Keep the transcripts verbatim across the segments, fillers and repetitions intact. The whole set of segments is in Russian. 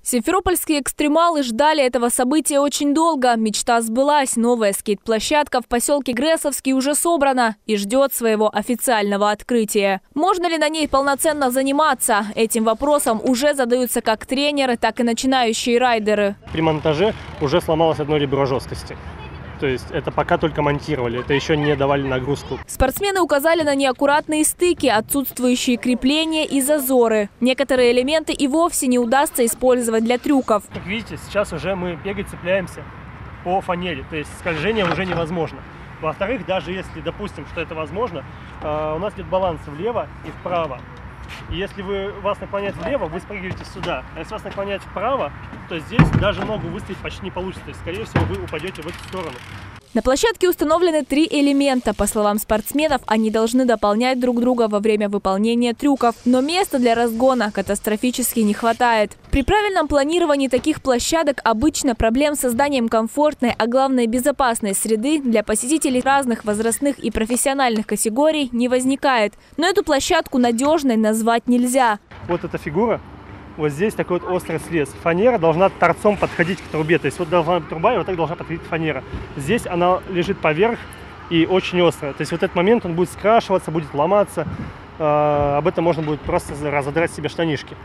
Симферопольские экстремалы ждали этого события очень долго. Мечта сбылась. Новая скейт-площадка в поселке Грессовский уже собрана и ждет своего официального открытия. Можно ли на ней полноценно заниматься? Этим вопросом уже задаются как тренеры, так и начинающие райдеры. При монтаже уже сломалось одно ребро жесткости. То есть это пока только монтировали, это еще не давали нагрузку. Спортсмены указали на неаккуратные стыки, отсутствующие крепления и зазоры. Некоторые элементы и вовсе не удастся использовать для трюков. Как видите, сейчас уже мы бегать цепляемся по фанере, то есть скольжение уже невозможно. Во-вторых, даже если допустим, что это возможно, у нас нет баланса влево и вправо. И если вы, вас наклонять влево, вы спрыгиваете сюда. А если вас наклонять вправо, то здесь даже ногу выставить почти не получится. То есть, скорее всего, вы упадете в эту сторону. На площадке установлены три элемента. По словам спортсменов, они должны дополнять друг друга во время выполнения трюков. Но места для разгона катастрофически не хватает. При правильном планировании таких площадок обычно проблем с созданием комфортной, а главное безопасной среды для посетителей разных возрастных и профессиональных категорий не возникает. Но эту площадку надежной назвать нельзя. Вот эта фигура. Вот здесь такой вот острый срез. Фанера должна торцом подходить к трубе. То есть вот должна быть труба, и вот так должна подходить фанера. Здесь она лежит поверх и очень острая. То есть вот этот момент он будет скрашиваться, будет ломаться. Э, об этом можно будет просто разодрать себе штанишки.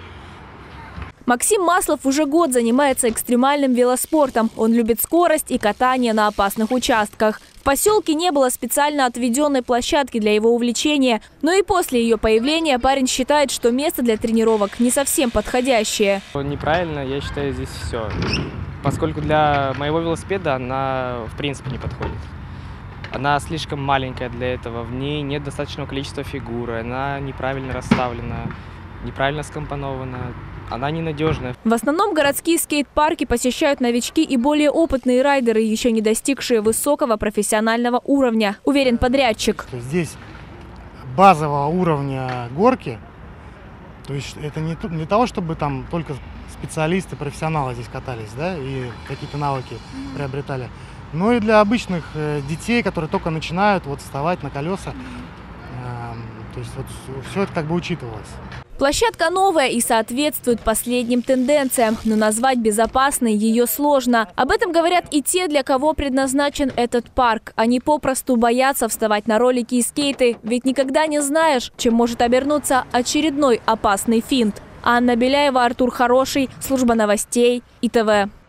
Максим Маслов уже год занимается экстремальным велоспортом. Он любит скорость и катание на опасных участках. В поселке не было специально отведенной площадки для его увлечения. Но и после ее появления парень считает, что место для тренировок не совсем подходящее. Неправильно, я считаю, здесь все. Поскольку для моего велосипеда она в принципе не подходит. Она слишком маленькая для этого, в ней нет достаточного количества фигуры, она неправильно расставлена, неправильно скомпонована. Она ненадежная. В основном городские скейт-парки посещают новички и более опытные райдеры, еще не достигшие высокого профессионального уровня, уверен подрядчик. Здесь базового уровня горки, то есть это не для того, чтобы там только специалисты, профессионалы здесь катались, да, и какие-то навыки приобретали, но и для обычных детей, которые только начинают вот вставать на колеса. То есть вот все это как бы учитывалось. Площадка новая и соответствует последним тенденциям, но назвать безопасной ее сложно. Об этом говорят и те, для кого предназначен этот парк. Они попросту боятся вставать на ролики и скейты, ведь никогда не знаешь, чем может обернуться очередной опасный финт. Анна Беляева, Артур Хороший, служба новостей И Т В.